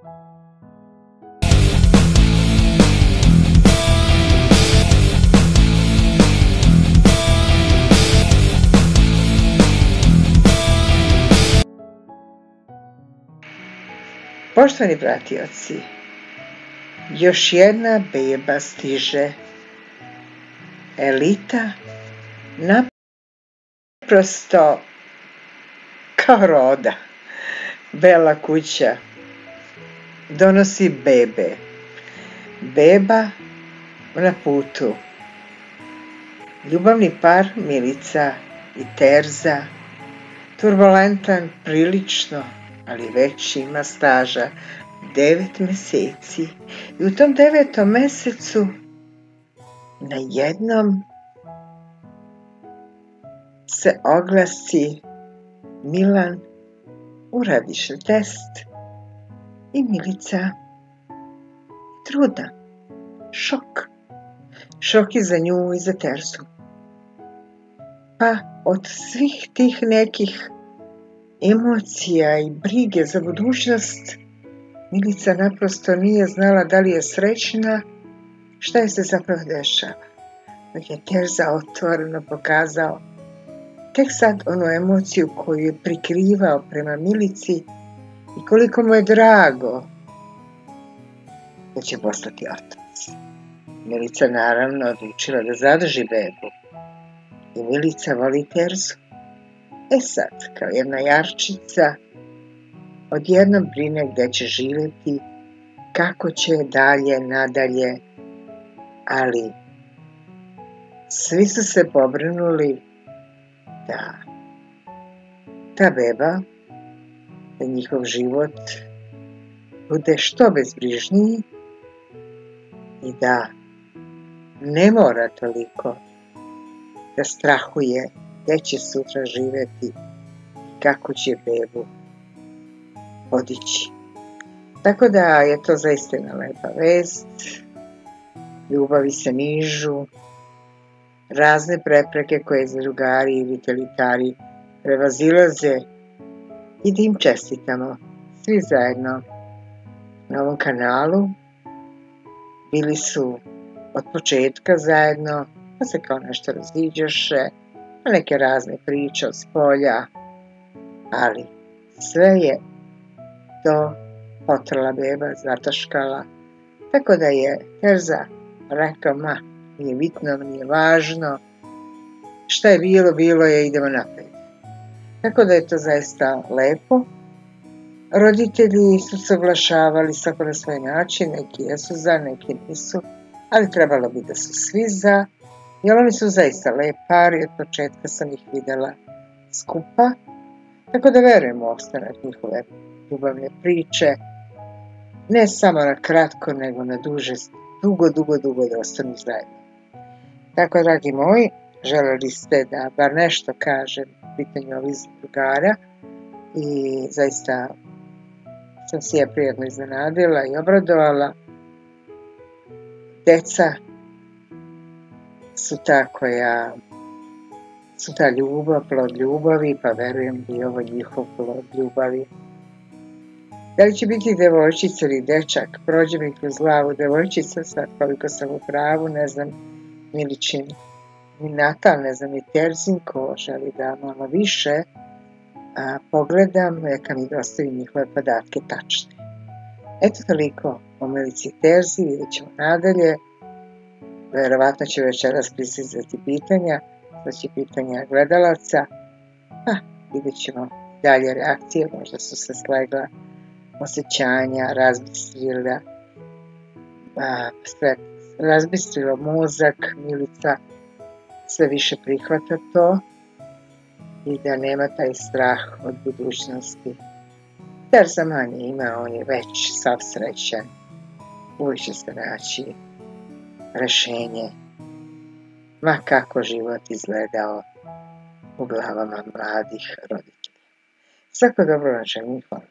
Poštovani pratioci, još jedna beba stiže. Elita naprosto kao roda. Bela kuća donosi bebe. Beba na putu. Ljubavni par Milica i Terza, turbulentan prilično, ali već ima staža 9 mjeseci. I u tom 9. mjesecu najednom se oglasi Milan, uradiš test i Milica trudna. Šok. Šok i za nju i za Terzu. Pa od svih tih nekih emocija i brige za budućnost, Milica naprosto nije znala da li je srećna, šta je se zapravo dešava. Dok je Terza otvoreno pokazao tek sad onu emociju koju je prikrivao prema Milici i koliko mu je drago da će postati otac. Milica naravno odlučila da zadrži bebu i Milica voli Terzu. E sad, kao jedna jarčica, odjednom brine gdje će živjeti, kako će dalje, nadalje, ali svi su se pobrinuli da ta beba, da njihov život bude što bezbrižniji i da ne mora toliko da strahuje gdje će sutra živjeti i kako će bebu podići. Tako da je to zaista jedna lepa vest. Ljubavi se nižu, razne prepreke koje zadrugari i vitalitari prevazilaze i da im čestitamo svi zajedno na ovom kanalu. Bili su od početka zajedno, pa se kao nešto raziđoše, neke razne priče od spolja, ali sve je to potrla beba, zataškala, tako da je Terza rekao, nije bitno, nije važno, šta je bilo, bilo je, idemo naprijed. Tako da je to zaista lepo. Roditelji su se oglašavali svako na svoj način, neki jesu za, neki nisu, ali trebalo bi da su svi za, jer oni su zaista lep par i od početka sam ih vidjela skupa, tako da verujem u ostanak njihove ljubavne priče, ne samo na kratko, nego na duže, dugo da ostanu zajedno. Tako, dragi moji, želeli ste da bar nešto kažem u pitanju ovih drugara i zaista sam se ja prijatno iznenadila i obradovala. Deca su ta koja su ta ljubav, plod ljubavi, pa verujem da je ovo njihov plod ljubavi. Da li će biti devojčica ili dečak, prođe mi kroz glavu devojčica, sad koliko sam u pravu, ne znam Miličin ni Natal, ne znam ni Terzin, ko želi da malo više pogledam, neka mi dostavi njihove podatke tačne. Eto toliko o Milici i Terzi, vidjet ćemo nadalje. Verovatno će večeras pristizati pitanja, znači pitanja gledalaca, vidjet ćemo dalje reakcije, možda su se slegla osjećanja, razbistrilo mozak, Milica sve više prihvata to i da nema taj strah od budućnosti. Terza manje ima, on je već sav srećan, uvijek će se naći rešenje, ma kako život izgledao u glavama mladih roditelja. Svako dobro vam želim, hvala.